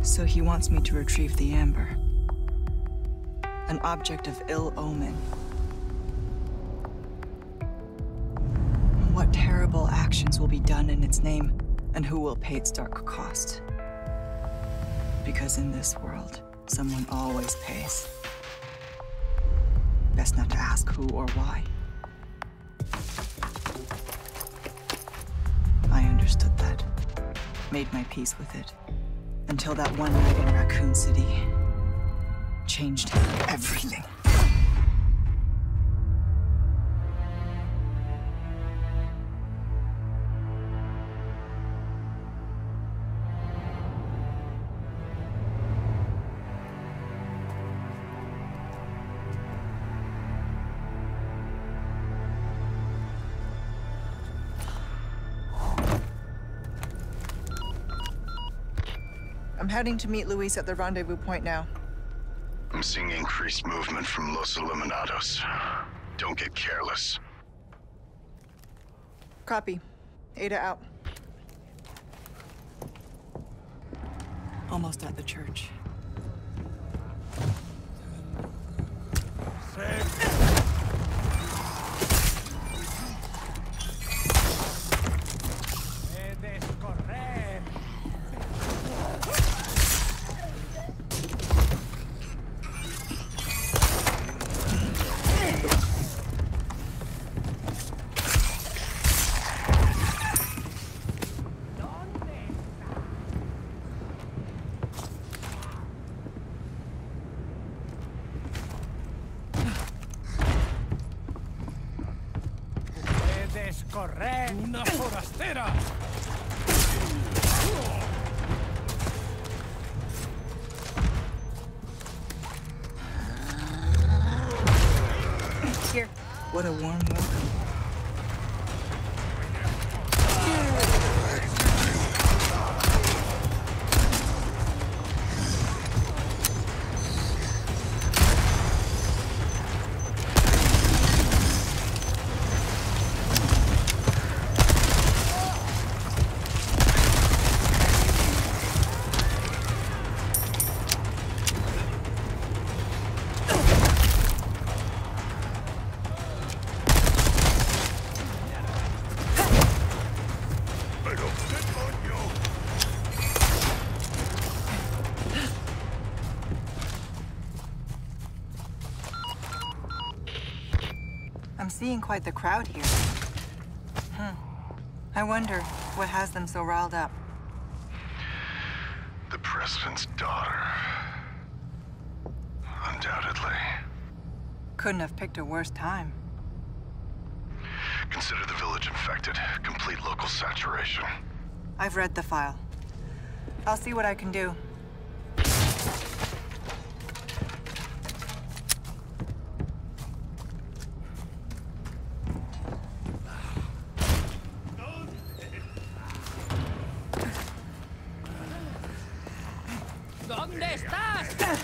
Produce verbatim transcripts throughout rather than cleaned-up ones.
So he wants me to retrieve the Amber. An object of ill omen. What terrible actions will be done in its name, and who will pay its dark cost? Because in this world, someone always pays. Best not to ask who or why. I understood that. Made my peace with it. Until that one night in Raccoon City changed everything. I'm heading to meet Luis at the rendezvous point now. I'm seeing increased movement from Los Illuminados. Don't get careless. Copy. Ada out. Almost at the church. Corre, una forastera. Here. What a warm welcome. I'm seeing quite the crowd here. Hmm. I wonder what has them so riled up. The President's daughter. Undoubtedly. Couldn't have picked a worse time. Consider the village infected. Complete local saturation. I've read the file. I'll see what I can do. ¿Dónde estás?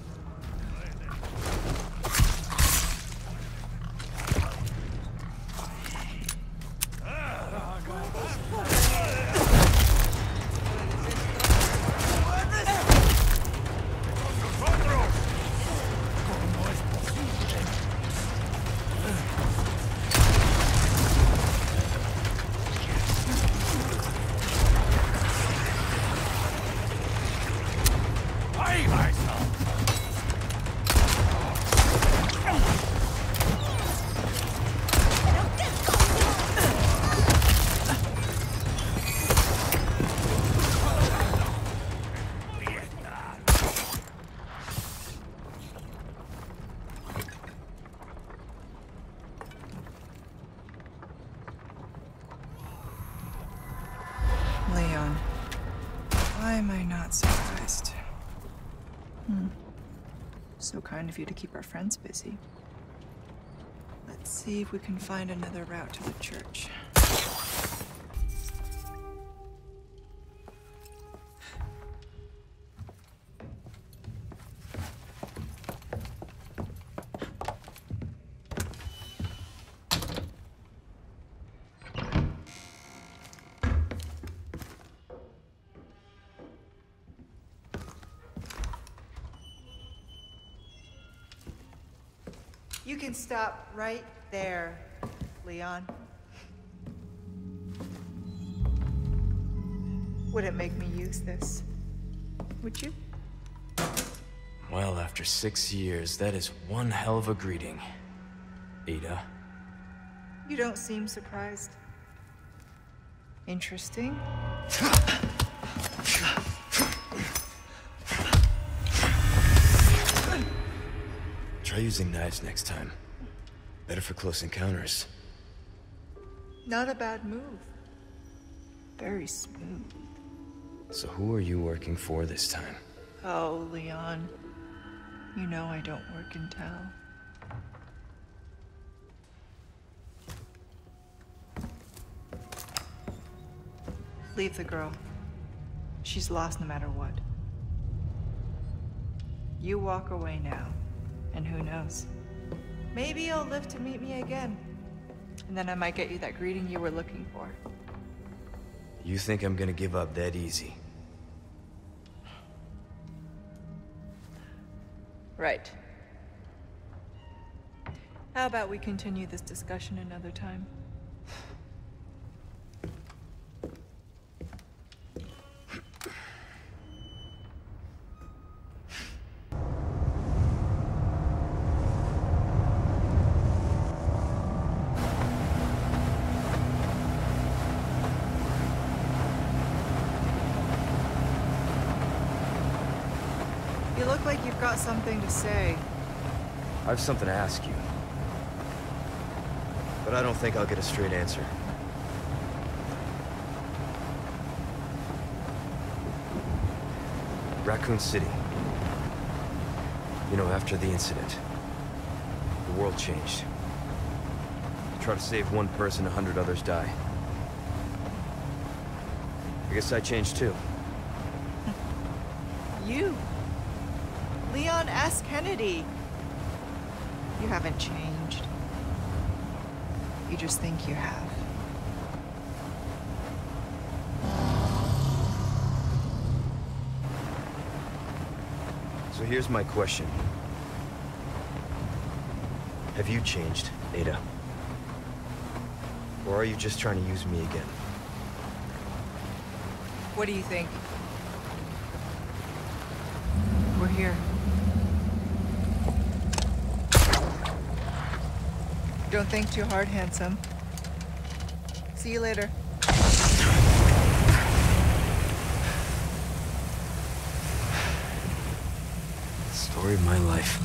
Leon, why am I not surprised? Hmm. So kind of you to keep our friends busy. Let's see if we can find another route to the church. You can stop right there, Leon. Wouldn't make me use this, would you? Well, after six years, that is one hell of a greeting, Ada. You don't seem surprised. Interesting. Try using knives next time. Better for close encounters. Not a bad move. Very smooth. So who are you working for this time? Oh, Leon. You know I don't work in Tal. Leave the girl. She's lost no matter what. You walk away now, and who knows? Maybe you'll live to meet me again. And then I might get you that greeting you were looking for. You think I'm gonna give up that easy? Right. How about we continue this discussion another time? You look like you've got something to say. I have something to ask you. But I don't think I'll get a straight answer. Raccoon City. You know, after the incident, the world changed. You try to save one person, a hundred others die. I guess I changed too. You? Leon S. Kennedy. You haven't changed. You just think you have. So here's my question. Have you changed, Ada? Or are you just trying to use me again? What do you think? We're here. Don't think too hard, handsome. See you later. Story of my life.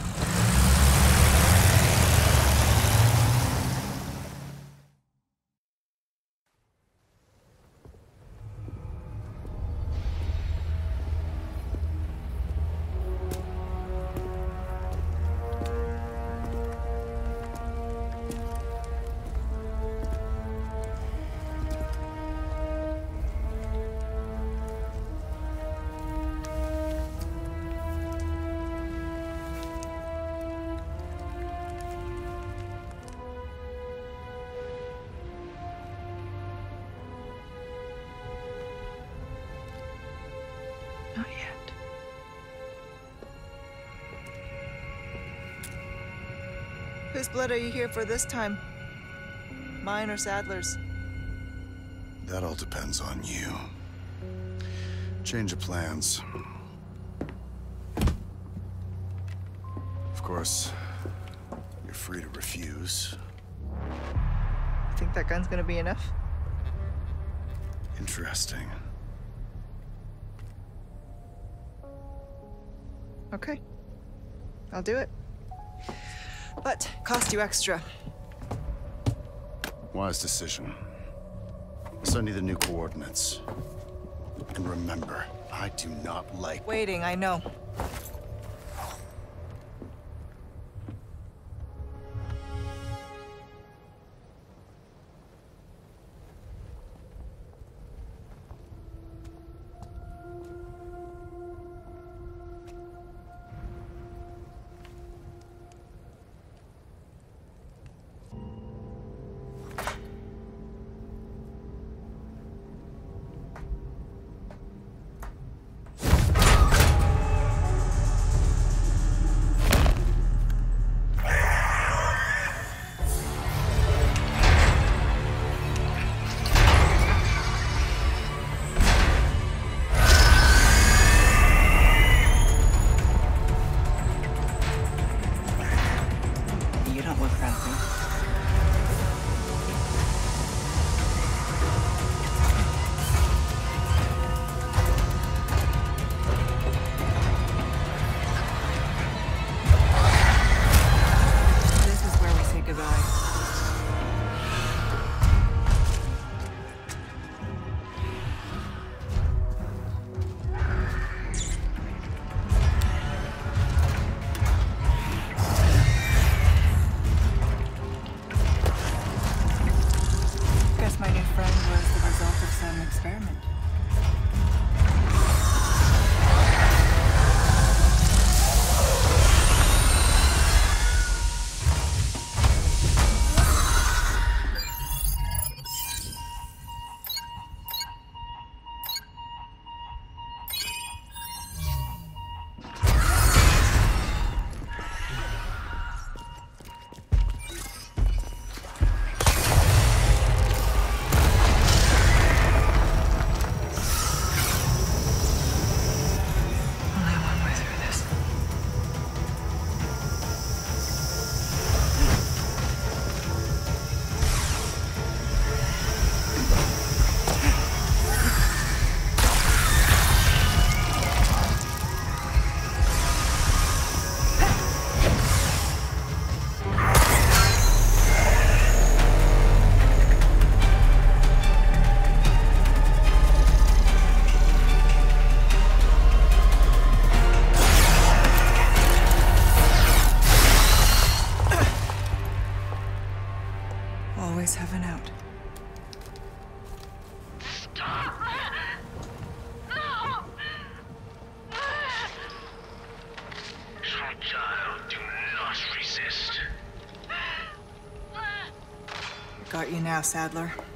Not yet. Whose blood are you here for this time? Mine or Sadler's? That all depends on you. Change of plans. Of course, you're free to refuse. Think that gun's gonna be enough? Interesting. Okay. I'll do it. But cost you extra. Wise decision. I'll send you the new coordinates. And remember, I do not like... Waiting, I know. always have an out. Stop! No! Child, do not resist. Got you now, Sadler.